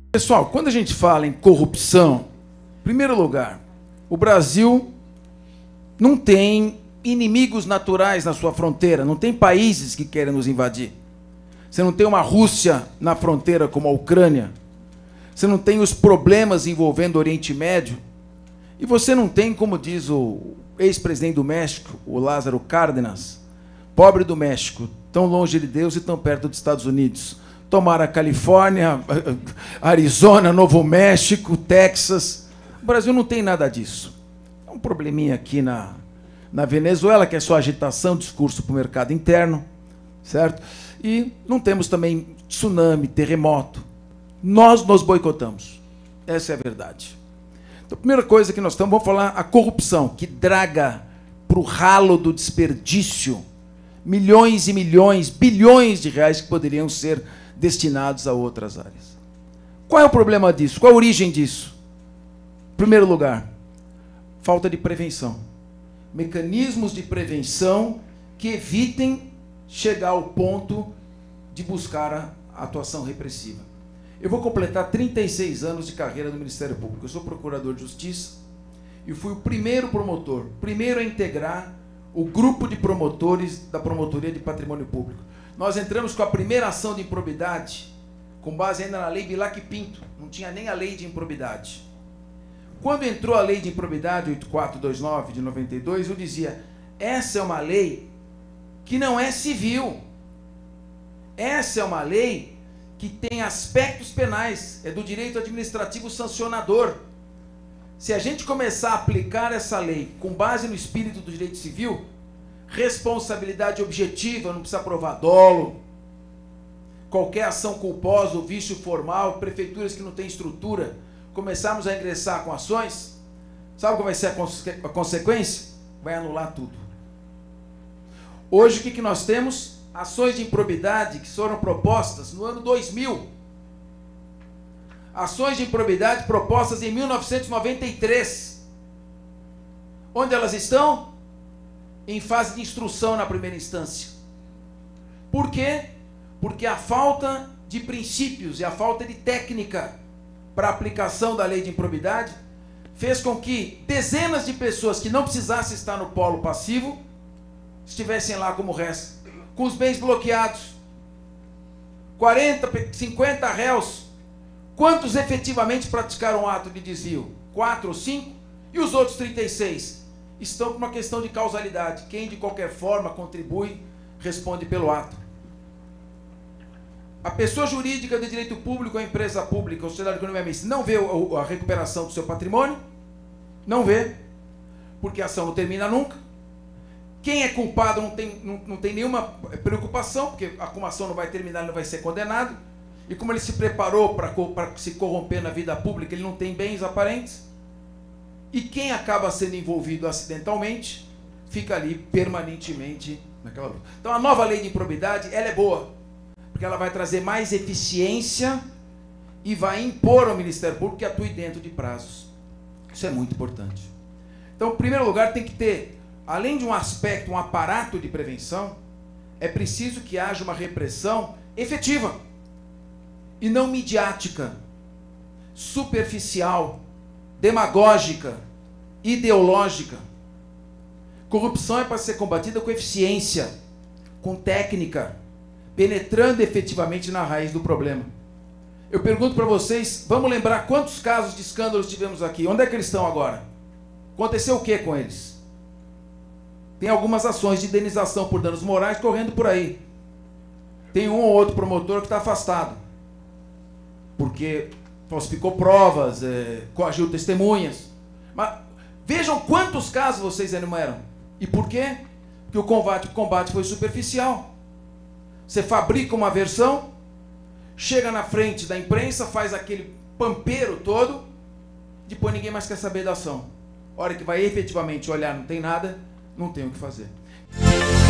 Pessoal, quando a gente fala em corrupção, em primeiro lugar, o Brasil não tem inimigos naturais na sua fronteira, não tem países que querem nos invadir. Você não tem uma Rússia na fronteira como a Ucrânia. Você não tem os problemas envolvendo o Oriente Médio. E você não tem, como diz o ex-presidente do México, o Lázaro Cárdenas, pobre do México, tão longe de Deus e tão perto dos Estados Unidos. Tomara Califórnia, Arizona, Novo México, Texas. O Brasil não tem nada disso. É um probleminha aqui na Venezuela, que é só agitação, discurso para o mercado interno, certo? E não temos também tsunami, terremoto. Nós nos boicotamos. Essa é a verdade. Então, a primeira coisa que nós estamos, vamos falar a corrupção, que draga para o ralo do desperdício milhões e milhões, bilhões de reais que poderiam ser destinados a outras áreas. Qual é o problema disso? Qual a origem disso? Em primeiro lugar, falta de prevenção. Mecanismos de prevenção que evitem chegar ao ponto de buscar a atuação repressiva. Eu vou completar 36 anos de carreira no Ministério Público. Eu sou procurador de Justiça e fui o primeiro promotor, primeiro a integrar o grupo de promotores da Promotoria de Patrimônio Público. Nós entramos com a primeira ação de improbidade, com base ainda na Lei Bilac-Pinto, não tinha nem a Lei de Improbidade. Quando entrou a Lei de Improbidade 8429 de 92, eu dizia, essa é uma lei que não é civil. Essa é uma lei que tem aspectos penais, é do direito administrativo sancionador. Se a gente começar a aplicar essa lei com base no espírito do direito civil, responsabilidade objetiva, não precisa provar dolo, qualquer ação culposa ou vício formal, prefeituras que não têm estrutura, começarmos a ingressar com ações, sabe qual vai ser a consequência? Vai anular tudo. Hoje o que nós temos? Ações de improbidade que foram propostas no ano 2000. Ações de improbidade propostas em 1993. Onde elas estão? Em fase de instrução na primeira instância. Por quê? Porque a falta de princípios e a falta de técnica para a aplicação da lei de improbidade fez com que dezenas de pessoas que não precisassem estar no polo passivo estivessem lá como resto, com os bens bloqueados. 40, 50 réus. Quantos efetivamente praticaram um ato de desvio? 4 ou 5? E os outros 36? Estão por uma questão de causalidade. Quem de qualquer forma contribui, responde pelo ato. A pessoa jurídica de direito público, a empresa pública, a sociedade econômica mista, não vê a recuperação do seu patrimônio, não vê, porque a ação não termina nunca. Quem é culpado não tem nenhuma preocupação, porque a acumação não vai terminar, ele não vai ser condenado. E como ele se preparou para se corromper na vida pública, ele não tem bens aparentes. E quem acaba sendo envolvido acidentalmente, fica ali permanentemente naquela luta. Então a nova lei de improbidade, ela é boa, porque ela vai trazer mais eficiência e vai impor ao Ministério Público que atue dentro de prazos. Isso é muito importante. Então, em primeiro lugar, tem que ter, além de um aspecto, um aparato de prevenção, é preciso que haja uma repressão efetiva e não midiática, superficial, demagógica, ideológica. Corrupção é para ser combatida com eficiência, com técnica, penetrando efetivamente na raiz do problema. Eu pergunto para vocês, vamos lembrar quantos casos de escândalos tivemos aqui? Onde é que eles estão agora? Aconteceu o que com eles? Tem algumas ações de indenização por danos morais correndo por aí. Tem um ou outro promotor que está afastado, porque falsificou provas, coagiu testemunhas. Mas vejam quantos casos vocês enumeram. E por quê? Porque o combate foi superficial. Você fabrica uma versão, chega na frente da imprensa, faz aquele pampeiro todo, depois ninguém mais quer saber da ação. A hora que vai efetivamente olhar, não tem nada, não tem o que fazer.